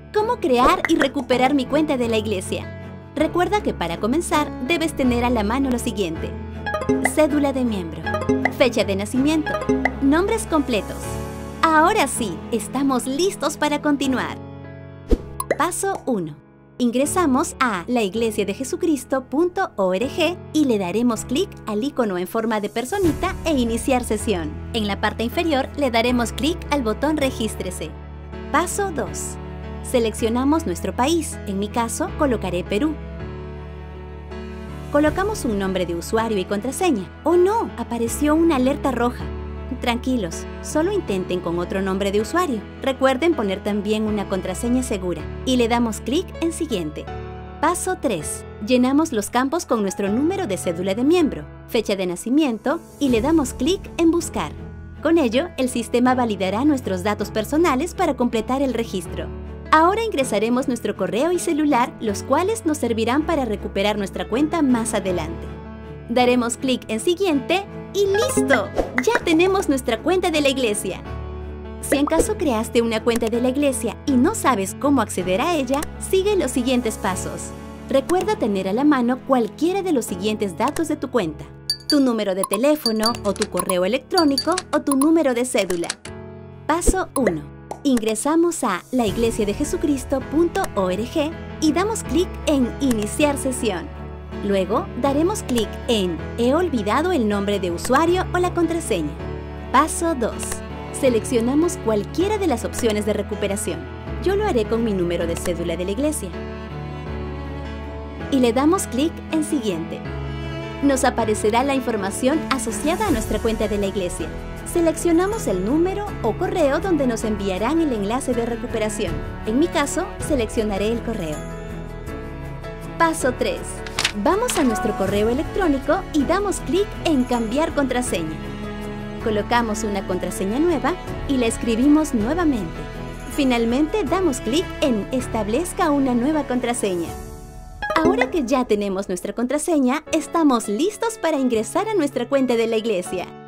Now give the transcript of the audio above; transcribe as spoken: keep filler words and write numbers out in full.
¿Cómo crear y recuperar mi cuenta de la iglesia? Recuerda que para comenzar debes tener a la mano lo siguiente: cédula de miembro, fecha de nacimiento, nombres completos. Ahora sí, estamos listos para continuar. Paso uno. Ingresamos a la iglesia de jesucristo punto org y le daremos clic al icono en forma de personita e iniciar sesión. En la parte inferior le daremos clic al botón Regístrese. Paso dos. Seleccionamos nuestro país. En mi caso, colocaré Perú. Colocamos un nombre de usuario y contraseña. ¡Oh no! Apareció una alerta roja. Tranquilos, solo intenten con otro nombre de usuario. Recuerden poner también una contraseña segura. Y le damos clic en Siguiente. Paso tres. Llenamos los campos con nuestro número de cédula de miembro, fecha de nacimiento y le damos clic en Buscar. Con ello, el sistema validará nuestros datos personales para completar el registro. Ahora ingresaremos nuestro correo y celular, los cuales nos servirán para recuperar nuestra cuenta más adelante. Daremos clic en Siguiente y ¡listo! ¡Ya tenemos nuestra cuenta de la iglesia! Si en caso creaste una cuenta de la iglesia y no sabes cómo acceder a ella, sigue los siguientes pasos. Recuerda tener a la mano cualquiera de los siguientes datos de tu cuenta: tu número de teléfono o tu correo electrónico o tu número de cédula. Paso uno. Ingresamos a la iglesia de jesucristo punto org y damos clic en Iniciar sesión. Luego daremos clic en He olvidado el nombre de usuario o la contraseña. Paso dos. Seleccionamos cualquiera de las opciones de recuperación. Yo lo haré con mi número de cédula de la iglesia. Y le damos clic en Siguiente. Nos aparecerá la información asociada a nuestra cuenta de la iglesia. Seleccionamos el número o correo donde nos enviarán el enlace de recuperación. En mi caso, seleccionaré el correo. Paso tres. Vamos a nuestro correo electrónico y damos clic en Cambiar contraseña. Colocamos una contraseña nueva y la escribimos nuevamente. Finalmente, damos clic en Establezca una nueva contraseña. Ahora que ya tenemos nuestra contraseña, estamos listos para ingresar a nuestra cuenta de la iglesia.